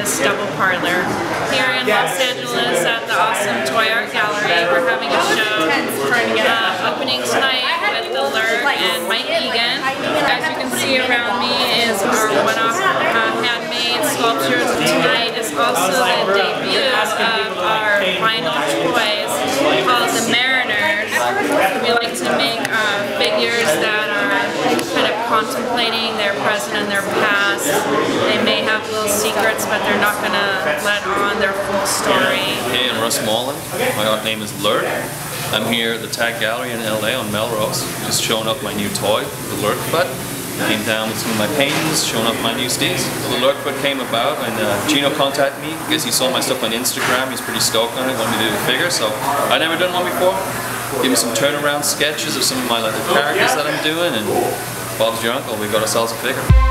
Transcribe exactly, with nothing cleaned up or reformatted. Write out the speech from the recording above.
It's Doubleparlour. Here in Los Angeles at the awesome Toy Art Gallery, we're having a show uh, opening tonight with the Lurk and Egan. As you can see around me is our one-off uh, handmade sculptures. Tonight is also the debut of our final toys called the Mariners. We like to make uh, figures that are kind of contemplating their present and their past. They may have little secrets, but they're not going to let on their full story. Hey, I'm Russ Mullen. My art name is Lurk. I'm here at the Tag Gallery in L A on Melrose, just showing off my new toy, the Lurk Foot. Came down with some of my paintings, showing off my new steeds. The Lurk Foot came about and uh, Gino contacted me because he saw my stuff on Instagram. He's pretty stoked on it, wanted me to do the figure, so I'd never done one before. Give me some turnaround sketches of some of my little characters that I'm doing, and Bob's your uncle, we got ourselves a figure.